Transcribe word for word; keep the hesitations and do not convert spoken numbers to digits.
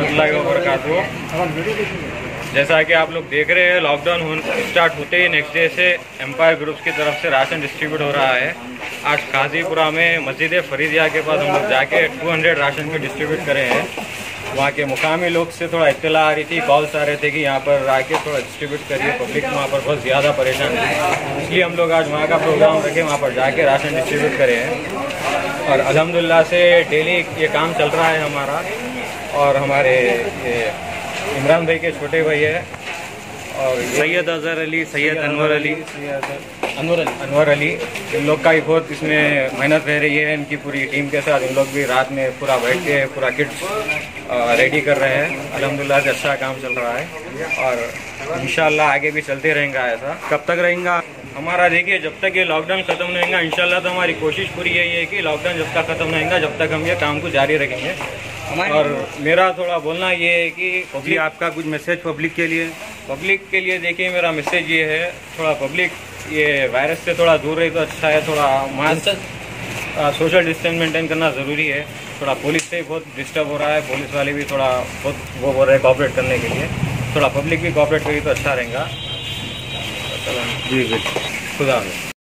रहमतुल्लाहि व बरकातुहू। जैसा कि आप लोग देख रहे हैं, लॉकडाउन स्टार्ट होते ही नेक्स्ट डे से एम्पायर ग्रुप्स की तरफ से राशन डिस्ट्रीब्यूट हो रहा है। आज काजीपुरा में मस्जिद फरीदिया के पास हम लोग जाके दो सौ राशन के डिस्ट्रीब्यूट करे हैं। वहाँ के मुकामी लोग से थोड़ा इत्तला आ रही थी, कॉल्स आ रहे थे कि यहाँ पर आके थोड़ा डिस्ट्रीब्यूट करिए, पब्लिक वहाँ पर बहुत ज़्यादा परेशान थी। इसलिए हम लोग आज वहाँ का प्रोग्राम रखे, वहाँ पर जाके राशन डिस्ट्रीब्यूट करे हैं। और अल्हम्दुलिल्लाह से डेली ये काम चल रहा है हमारा। और हमारे ये इमरान भाई के छोटे भाई है और सैयद अजहर अली, सैयद अनवर अली, अनवर अली अनवर अली इन लोग का ही बहुत इसमें मेहनत रह रही है। इनकी पूरी टीम के साथ इन लोग भी रात में पूरा बैठ के पूरा किट्स रेडी कर रहे हैं। अल्हम्दुलिल्लाह से अच्छा काम चल रहा है और इंशाल्लाह आगे भी चलते रहेगा ऐसा। कब तक रहेगा हमारा? देखिए, जब तक ये लॉकडाउन खत्म नहीं होगा इंशाल्लाह, तो हमारी कोशिश पूरी यही है कि लॉकडाउन जब तक खत्म नहीं होगा जब तक हम ये काम को जारी रखेंगे। और मेरा थोड़ा बोलना ये है कि जी, आपका कुछ मैसेज पब्लिक के लिए? पब्लिक के लिए देखिए, मेरा मैसेज ये है, थोड़ा पब्लिक ये वायरस से थोड़ा दूर रहे तो अच्छा है। थोड़ा मास्क, सोशल डिस्टेंस मेंटेन करना ज़रूरी है। थोड़ा पुलिस से बहुत डिस्टर्ब हो रहा है, पुलिस वाले भी थोड़ा बहुत वो बोल रहे हैं कॉपरेट करने के लिए। थोड़ा पब्लिक भी कॉपरेट करी तो अच्छा रहेगा। जी जी, खुदा हाफ़िज़।